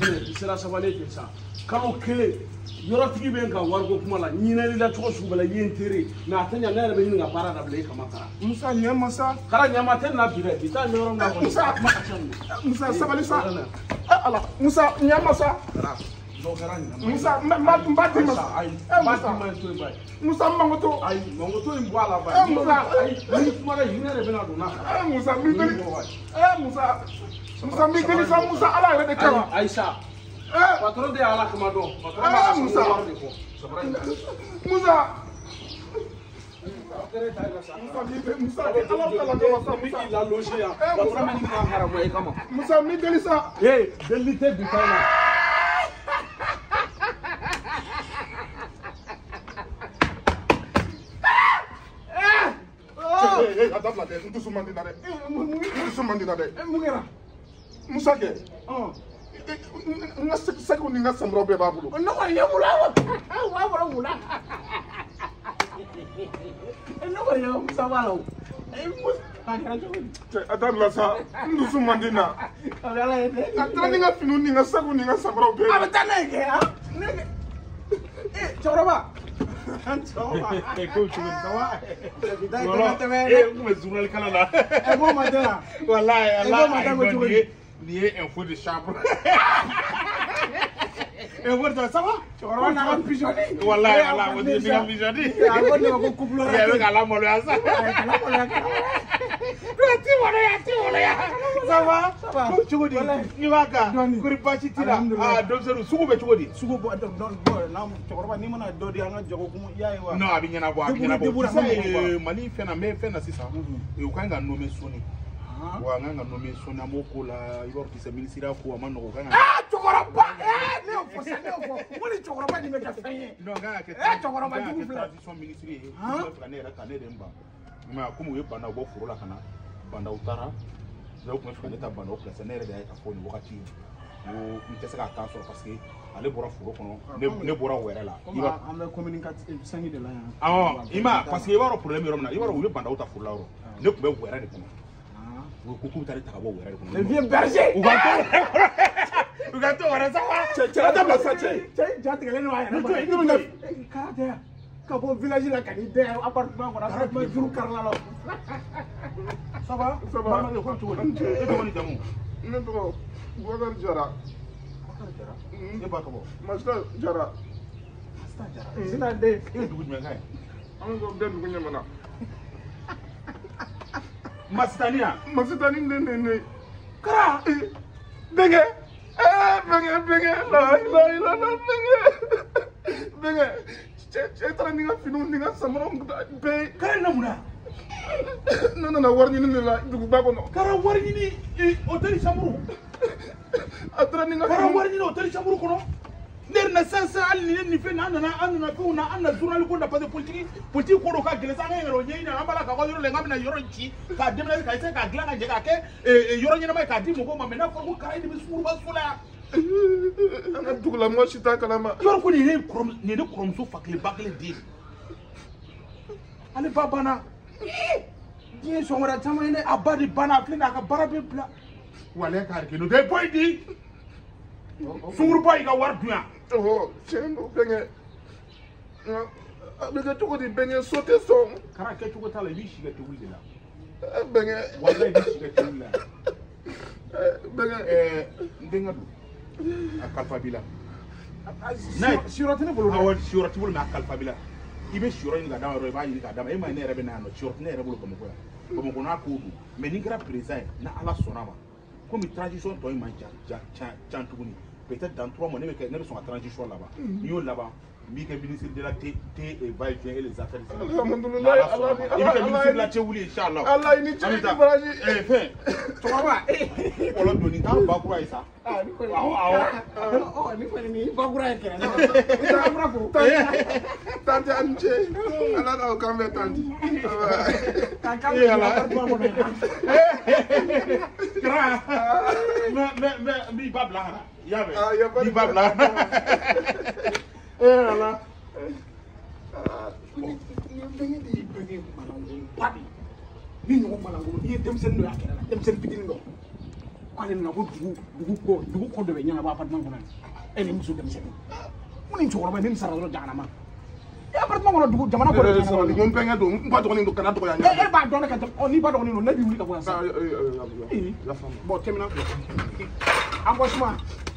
i sera sabale kɛ sa kalo kelen yɔrɔtigi bɛ ka wariko kuma la ɲinɛli la cogo sugu bɛɛ la i ye n teri mais a tɛ ɲa ne yɛrɛ bɛ ɲini ka baara dabila i kama kara Musa ɲɛ masa kara ɲama tɛ na bi dɛ bi taa yɔrɔ min na kɔni Musa kuma ka ca nin Musa sabali sa ala Musa ɲɛ masa Musa mba di masa Musa mangoto ayi mangoto in bɔ a la ba Musa ni kuma la hinɛ de bɛna don n'a kara Musa mi deli Musa mi deli sa Musa ala yɛrɛ de kama Aïssa patron de ala kama dɔn patron b'a Musa wari de fɔ Musa Musa mi deli sa deli tɛ bi kan na adabla dɛ ntusu man di na dɛ ntusu man di na dɛ mun kɛra Musa kɛ n ka sɛgɛw ni n ka samaraw bɛɛ b'a bolo ne kɔni ye mula wa bɔra mula ne kɔni ye Musa b'a la o adabla sa ntusu man di na a taara ni n ka finiw ni n ka sɛgɛw ni n ka samaraw bɛɛ a bɛ taa n'a ye kɛ cɛkɔrɔba ko cogo ça va tɛmɛ kun bɛ journal kalan na ko ma tɛ la wallahi Allah ni ye info de chambre wari ça va cɛkɔrɔba n'a ka pigeonné wallahi ala o de ka pigeonné a ko ne ma ko couple la ya bɛ ka la maloya sa ti woloya ça va ko cogo di ni b'a kan kori basi t'i la denmisɛnninw sugu bɛ cogo di sugu bɔ cɛkɔrɔba n'i mana dɔ di an ka jago kun i y'a ye wa non a bɛ ɲɛnabɔ Mali fɛn na n bɛ fɛn na sisan u kan ka nommer Soni wa n kan ka nommer Soni an b'o ko la i b'a fɔ kisɛ ministre ko a ma nɔgɔn kan cɛkɔrɔba ne y'o fɔ sa ne y'o fɔ n ko ni cɛkɔrɔba nin bɛ kɛ fɛn ye non n kan ka kɛ cɛkɔrɔba jugu filɛ transition ministre ye n bɛ fɛ ka ne yɛrɛ ta ne de n ban mais comme u ye bandaw bɔ foro la ka na bandaw taara u tun bɛ fɛ ka ne ta bandaw place ne yɛrɛ de y'a ye k'a fɔ nin wagati n ko n tɛ se k'a temps sɔrɔ parce que ale bɔra foro kɔnɔ ne bɔra o yɛrɛ la an bɛ communication sangi de la yan i ma parce que i b'a dɔn problème yɔrɔ min na i b'a dɔn u ye bandaw ta foro la yɔrɔ ne tun bɛ wɛrɛ de kɔnɔ u ko k'u bɛ taa ne ta ka bɔ wɛrɛ de kɔnɔ le vieux berger u ka to wɛrɛ sa cɛ adabla sa cɛ jatigɛlen don a yɛrɛ kara tɛ yan ka bɔ village la ka n'i den appartement kɔnɔ appartement juru karila la ça va Mamadi ko cogo di e tɔgɔ ni jamu ne tɔgɔ Boubacar Jara e ba tɔgɔ Masita Jara sina den e ye dugu jumɛn ka ye an ko bɛɛ dugu ɲamana Masitani yan Masitani ne kara bɛnkɛ bɛnkɛ la bɛnkɛ cɛ taara ni n ka finiw ni n ka samaraw bɛɛ kara na mun na ne nana wari ɲini de la duguba kɔnɔ kara wari ɲini hôtel chambre a taara ni n ka kara wari ɲini hôtel chambre kɔnɔ ne yɛrɛ na sisan hali ni nin fɛn na an nana fɛnw na an na journal ko la parce que politique ko dɔ ka gɛlɛn sa an ka yɛrɛ o ɲɛɲini an b'a la k'a ka yɔrɔ la n ka bɛna yɔrɔ ci k'a déménager k'a essayer k'a dilan ka jɛ k'a kɛ yɔrɔ ɲɛnama ye k'a di mɔgɔw ma mais n'a fɔra ko kara de bɛ suguruba so la yan an ka dugula mɔgɔ si t'a kalama yɔrɔ ko nin ye ne kɔrɔmuso fa kelen ba kelen den ale ba banna diɲɛ sɔn wɛrɛ caman ye ne a ba de banna a filɛ nin ye a ka baara bɛ bila walayi k'a kɛ n'o tɛ bɔ yen di sunguruba y'i ka wari dun yan tiɲɛ don bɛnkɛ a bɛ kɛ cogo di bɛnkɛ so tɛ sɔn kana kɛ cogo t'a la i b'i si ka tobili de la bɛnkɛ walayi i b'i si ka tobili la bɛnkɛ n denkɛ don a kalifa b'i la siyɔrɔ tɛ ne bolo awɔ siyɔrɔ t'i bolo mais a kalifa b'i la i bɛ siyɔrɔ ɲini k'a d'a ma yɔrɔ i b'a ɲini k'a d'a ma e ma ye ne yɛrɛ bɛ na yan nɔ siyɔrɔ tɛ ne yɛrɛ bolo Bamakɔ yan Bamakɔ n'a kow don mais n'i kɛra président ye ni Ala sɔnna a ma komi transition tɔ in ma can tuguni peut-être dans 3 mois ne bɛ sɔn ka transition laban n'i y'o laban n b'i kɛ ministre de la thé et va-et-vient et les affaires alhamdulilayi i bɛ kɛ ministre de la thé wuli inchallah ala i ni ce i ni baraji fɛn cɛkɔrɔba kɔlɔn doni k'an ba kura ye sa ni kɔni ni ba kura ye kɛrɛ ne ba kura fo tante a ni ce ala k'aw kan bɛn tante k'a kan bɛn appartement kɔnɔ mais n b'i ba bila ka na i y'a mɛn n b'i ba bila ka na ala ni bɛnkɛ de ye bɛnkɛ malankolon ba de ni ɲɔgɔn malankolon i ye denmisɛnnin dɔ y'a kɛrɛ la denmisɛnnin fitinin dɔ k'ale nana ko dugu ko dɔ bɛ ɲɛnabɔ appartement kɔnɔ e ni muso denmisɛnnin mun ni cɛkɔrɔba ni sara dɔrɔn jahanama e appartement kɔnɔ dugu jamana kɔnɔ jahanama ni ko n bɛnkɛ don n ba dɔgɔnin don kana dɔgɔya e b'a dɔn ne ka n'i ba dɔgɔnin don ne b'i wuli ka bɔ yan sisan ya faamu bon terminal engagement